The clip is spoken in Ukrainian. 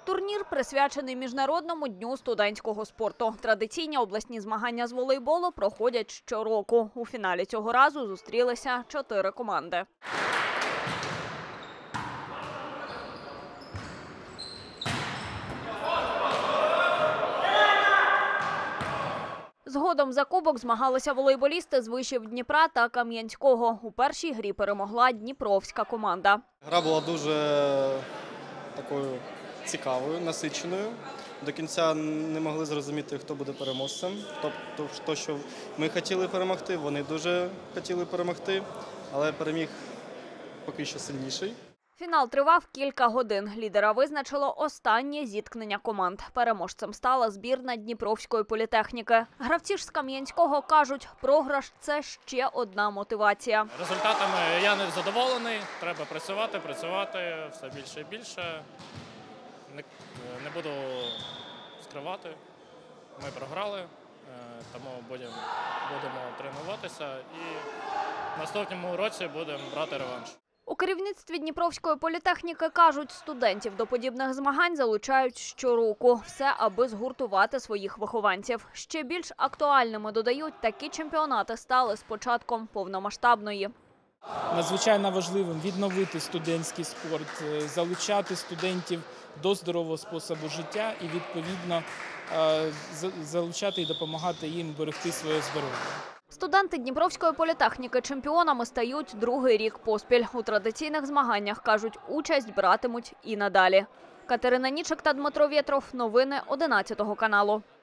Турнір присвячений Міжнародному дню студентського спорту. Традиційні обласні змагання з волейболу проходять щороку. У фіналі цього разу зустрілися 4 команди. Згодом за кубок змагалися волейболісти з вишів Дніпра та Кам'янського. У першій грі перемогла дніпровська команда. Гра була дуже такою цікавою, насиченою. До кінця не могли зрозуміти, хто буде переможцем. Тобто, що ми хотіли перемогти, вони дуже хотіли перемогти, але переміг поки що сильніший. Фінал тривав кілька годин. Лідера визначило останнє зіткнення команд. Переможцем стала збірна Дніпровської політехніки. Гравці ж з Кам'янського кажуть, програш – це ще одна мотивація. Результатами я не задоволений. Треба працювати, все більше і більше. Не буду скривати. Ми програли, тому будемо тренуватися і в наступному році будемо брати реванш. У керівництві Дніпровської політехніки кажуть, студентів до подібних змагань залучають щороку. Все, аби згуртувати своїх вихованців. Ще більш актуальними, додають, такі чемпіонати стали з початком повномасштабної. Надзвичайно важливим відновити студентський спорт, залучати студентів до здорового способу життя і, відповідно, залучати і допомагати їм берегти своє здоров'я. Студенти Дніпровської політехніки чемпіонами стають другий рік поспіль. У традиційних змаганнях, кажуть, участь братимуть і надалі. Катерина Нічик та Дмитро Вєтров. Новини 11 каналу.